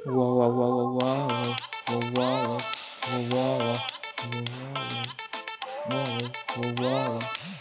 Wow, wow, wow, wow, wow, wow, wow, wow, wow, wow, wow.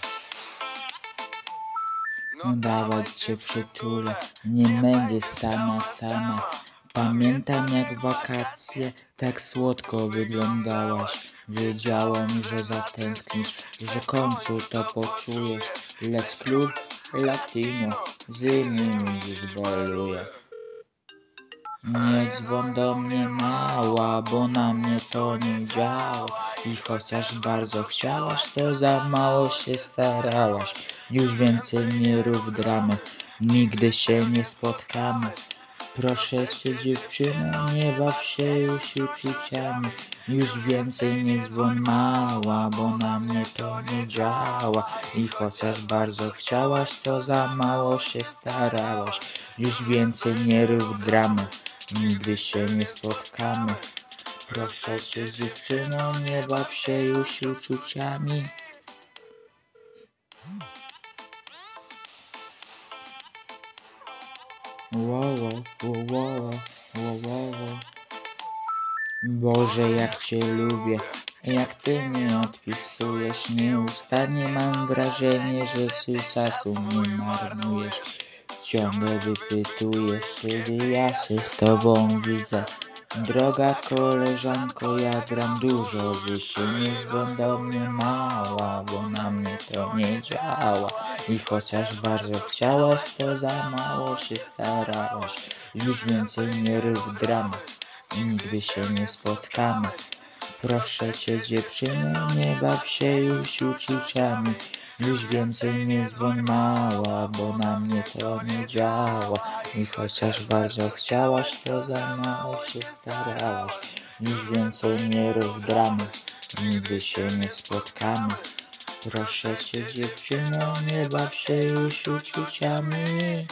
No dawać cię przytulę, nie będziesz sama. Pamiętam jak wakacje, tak słodko wyglądałaś. Wiedziałem, że zatęsknisz, że w końcu to poczujesz. Les Club Latino z innymi zbaluje. Nie dzwoń do mnie mała, bo na mnie to nie działa. I chociaż bardzo chciałaś, to za mało się starałaś. Już więcej nie rób dramy, nigdy się nie spotkamy. Proszę cię dziewczyno, nie baw się już uczuciami. Już więcej nie dzwoń mała, bo na mnie to nie działa. I chociaż bardzo chciałaś, to za mało się starałaś. Już więcej nie rób dramy, nigdy się nie spotkamy. Proszę cię dziewczyno, nie baw się już uczuciami. Wow, wow, wow, wow, wow, wow. Boże, jak cię lubię, jak ty nie odpisujesz nieustannie. Mam wrażenie, że ty czasu nie marnujesz. Ciągle wypytujesz, kiedy ja się z tobą widzę. Droga koleżanko, ja gram dużo wyżej. Nie dzwoń do mnie mała, bo na mnie to nie działa. I chociaż bardzo chciałaś, to za mało się starałaś. Już więcej nie rób dramy, nigdy się nie spotkamy. Proszę cię dziewczyno, nie baw się już uczuciami. Już więcej nie dzwoń mała, bo na mnie to nie działa. I chociaż bardzo chciałaś, to za mało się starałaś. Już więcej nie rób dramy, nigdy się nie spotkamy. Proszę cię dziewczyno, nie baw się już uczuciami.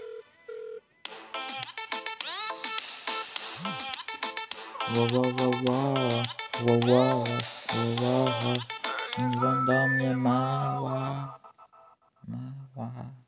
Wow, wow, wow, wow, wow, wow, wow, wow. Dzwoń do mnie mała, mała.